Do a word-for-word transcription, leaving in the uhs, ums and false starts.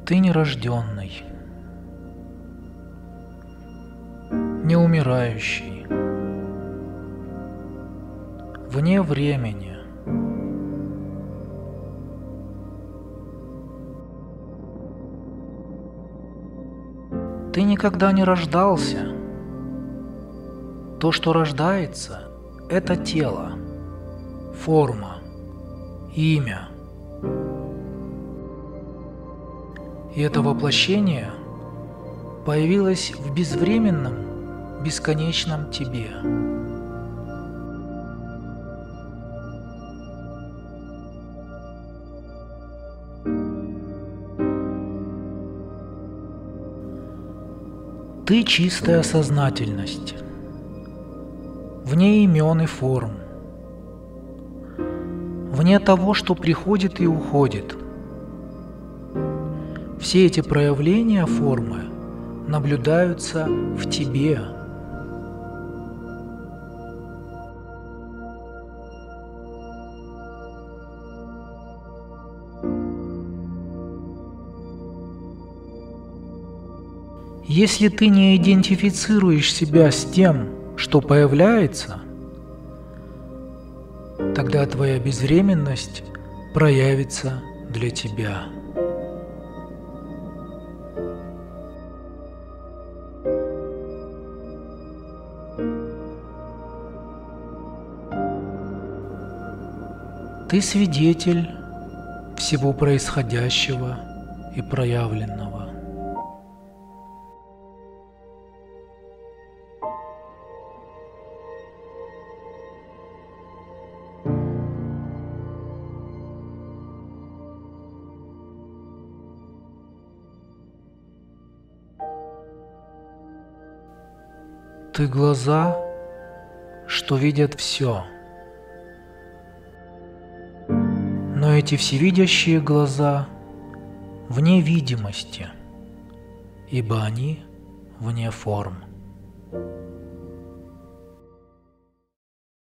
Ты нерожденный, неумирающий, вне времени. Ты никогда не рождался. То, что рождается, это тело, форма, имя. И это воплощение появилось в безвременном, бесконечном тебе. Ты чистая сознательность, вне имен и форм, вне того, что приходит и уходит. Все эти проявления формы наблюдаются в тебе. Если ты не идентифицируешь себя с тем, что появляется, тогда твоя безвременность проявится для тебя. Ты свидетель всего происходящего и проявленного. Ты глаза, что видят все. Но эти всевидящие глаза вне видимости, ибо они вне форм.